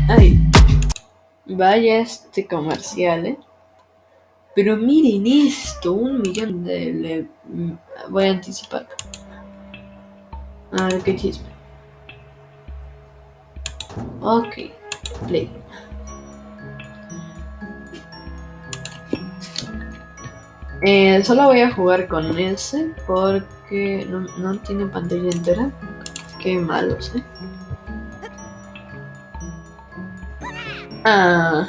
Ay, vaya este comercial, ¿eh? Pero miren esto, 1 millón voy a anticipar. A ver qué chisme. Ok, play. Solo voy a jugar con ese porque no tiene pantalla entera. Qué malos, ¿eh? Ah,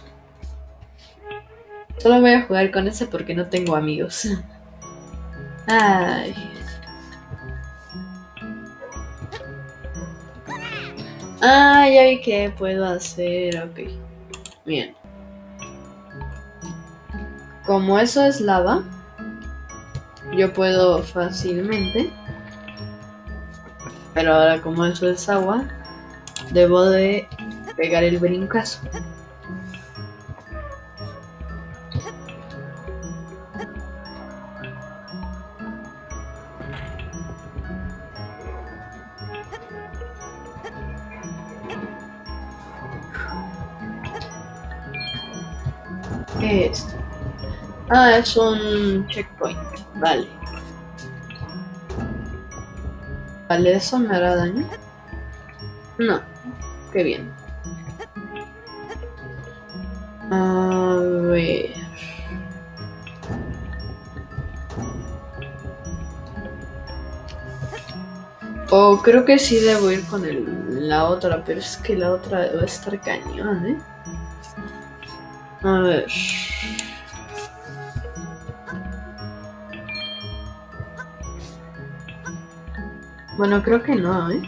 solo voy a jugar con ese porque no tengo amigos. Ay. Ah, ya vi qué puedo hacer. Ok. Bien. Como eso es lava, yo puedo fácilmente. Pero ahora como eso es agua, debo de pegar el brincazo. ¿Qué es esto? Ah, es un checkpoint. Vale. Vale, ¿eso me hará daño? No. Qué bien. A ver. Oh, creo que sí debo ir con la otra, pero es que la otra va a estar cañón, ¿eh? A ver. Bueno, creo que no, ¿eh?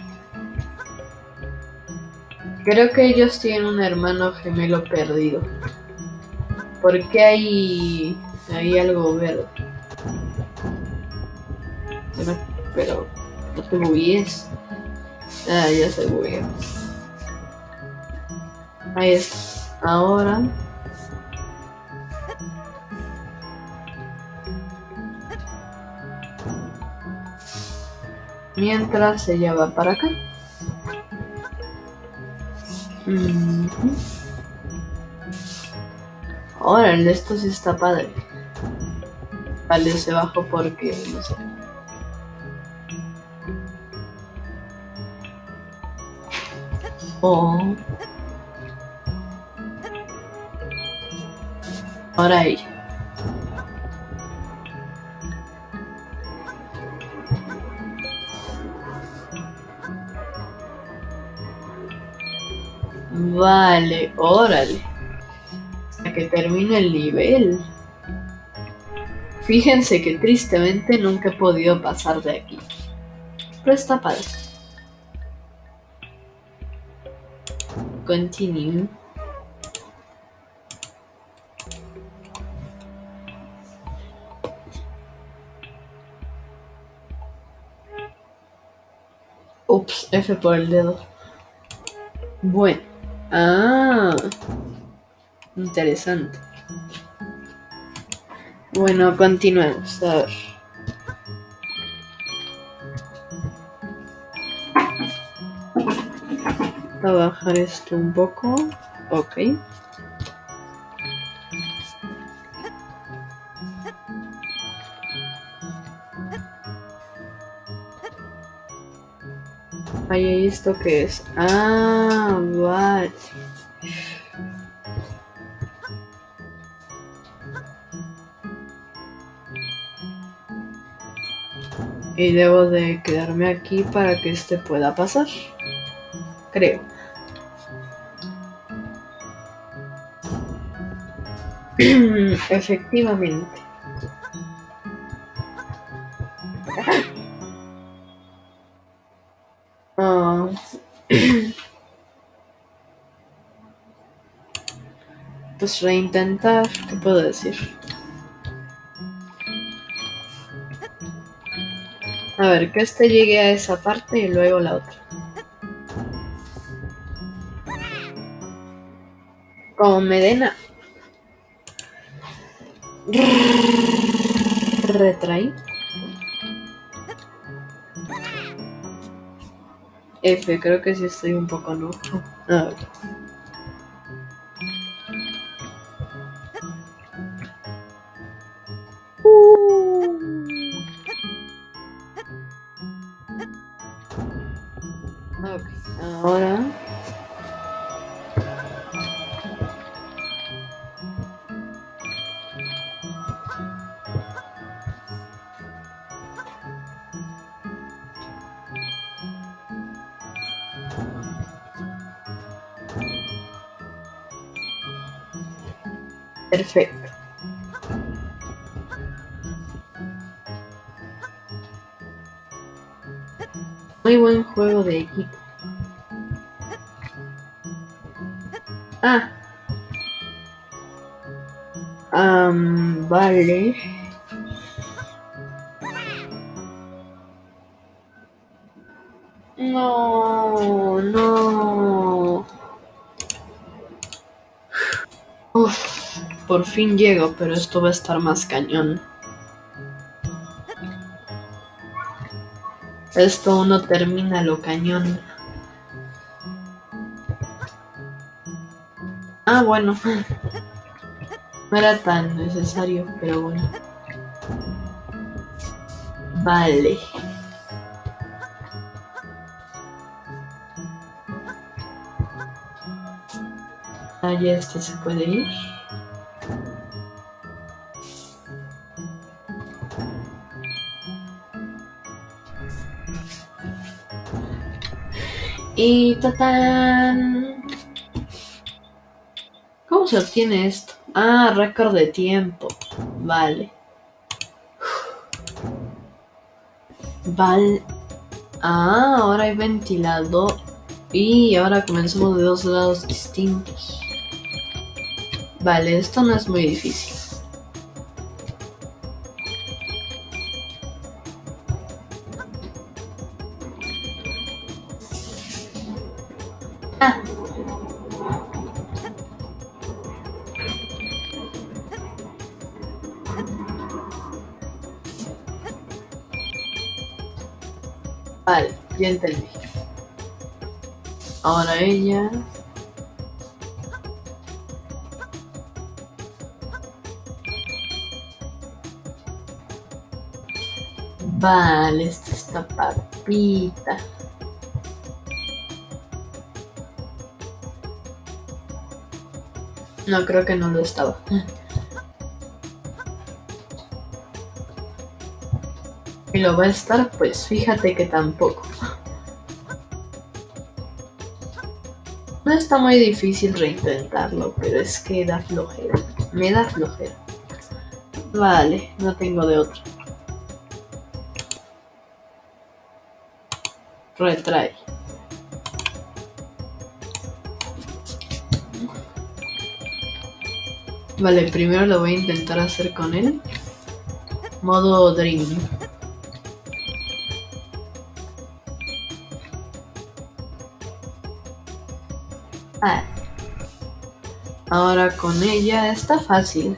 Creo que ellos tienen un hermano gemelo perdido. ¿Por qué hay algo verde? Pero no te buguees. Ah, ya se bugueó. Ahí está. Ahora. Mientras ella va para acá. Órale, esto sí está padre. Vale, se bajó porque no sé. Oh. Ahora ella. Vale, órale. Hasta que termine el nivel. Fíjense que tristemente nunca he podido pasar de aquí. Pero está padre. Continue. Ups, F por el dedo. Bueno. Ah. Interesante. Bueno, continuemos. A ver. Voy a bajar esto un poco. Ok. Ahí esto que es. Ah, vale. Y debo de quedarme aquí para que este pueda pasar. Creo. Efectivamente. Ah. Pues reintentar. ¿Qué puedo decir? A ver, que este llegue a esa parte y luego la otra. Como me den a... Retraí. F, creo que sí estoy un poco loco. A ver. Ok, ahora... Perfecto. Muy buen juego de equipo. Ah. Vale. No, no. Uf, por fin llego, pero esto va a estar más cañón. Esto no termina lo cañón. Ah, bueno. No era tan necesario, pero bueno. Vale. Ah, ya este se puede ir. Y ¡tatán! ¿Cómo se obtiene esto? Ah, récord de tiempo. Vale. Vale. Ah, ahora hay ventilador. Y ahora comenzamos de dos lados distintos. Vale, esto no es muy difícil. Ah. Vale, ya entendí. Ahora ella. Vale, esta está papita. No, creo que no lo estaba. ¿Y lo va a estar? Pues fíjate que tampoco. No está muy difícil reintentarlo, pero es que da flojera. Me da flojera. Vale, no tengo de otro. Retrae. Vale, primero lo voy a intentar hacer con él. Modo Dream. Ah. Ahora con ella está fácil.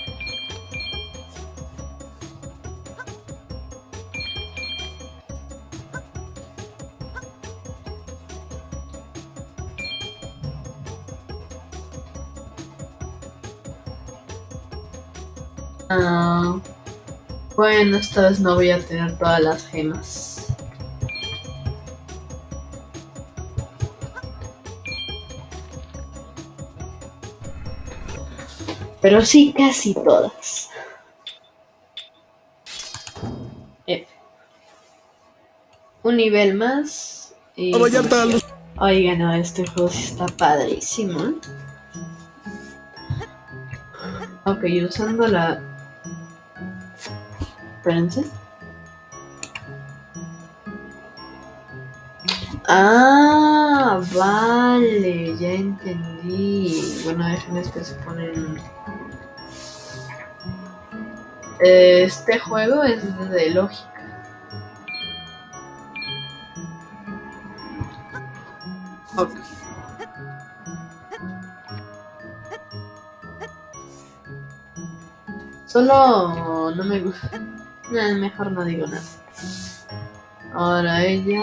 Ah, bueno, esta vez no voy a tener todas las gemas. Pero sí, casi todas. F. Un nivel más. Y oigan, no, este juego sí está padrísimo. Ok, usando la... Espérense. Ah, vale, ya entendí. Bueno, déjenme que se ponen... Este juego es de lógica. Ok. Solo no me gusta. Nah, mejor no digo nada. Ahora ella.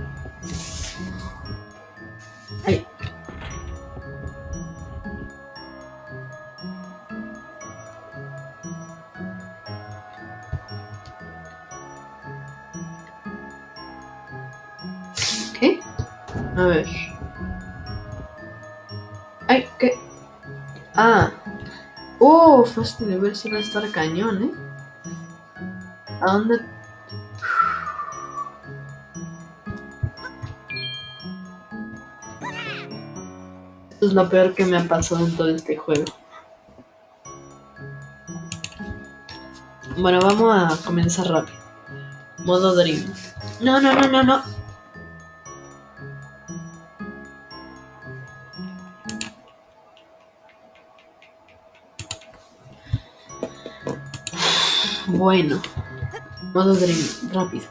Ay. ¿Qué? A ver. Ay, ¿qué? Ah. Este nivel suele estar cañón, ¿eh? ¿A dónde? Esto es lo peor que me ha pasado en todo este juego. Bueno, vamos a comenzar rápido. Modo Dream. No, no, no, no, no. Bueno. Modo Dream, rápido.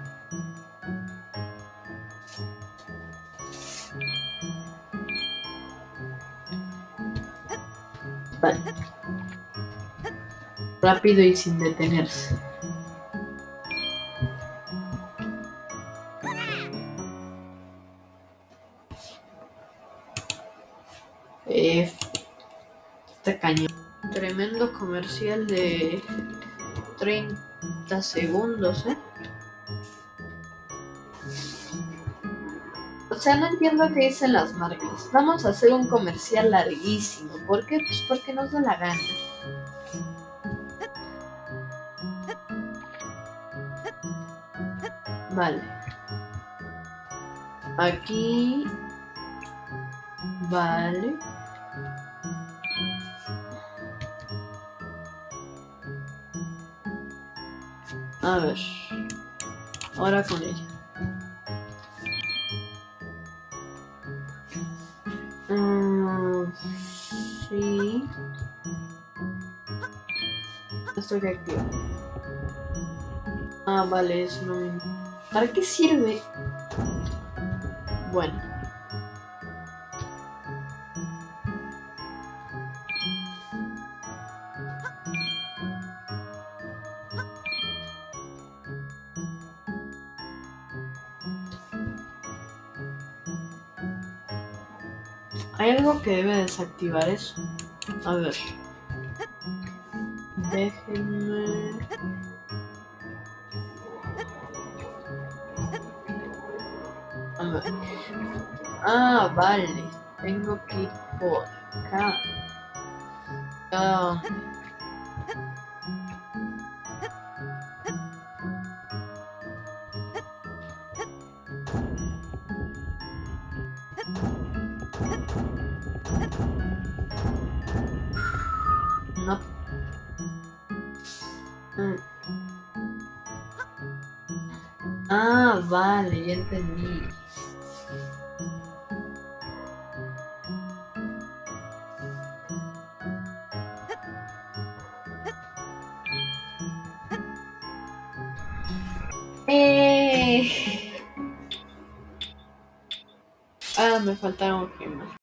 Vale. Rápido y sin detenerse. Este cañón. Tremendo comercial de 30 segundos, ¿eh? O sea, no entiendo qué dicen las marcas. Vamos a hacer un comercial larguísimo. ¿Por qué? Pues porque nos da la gana. Vale. Aquí. Vale. A ver. Ahora con ella. Sí. Esto que activa. Ah, vale, eso no me... ¿Para qué sirve? Bueno. Hay algo que debe desactivar eso. A ver. Déjenme... A ver. Ah, vale. Tengo que ir por acá. Ah, no. Mm. Ah, vale, ya entendí. Ah, me faltaron gemas.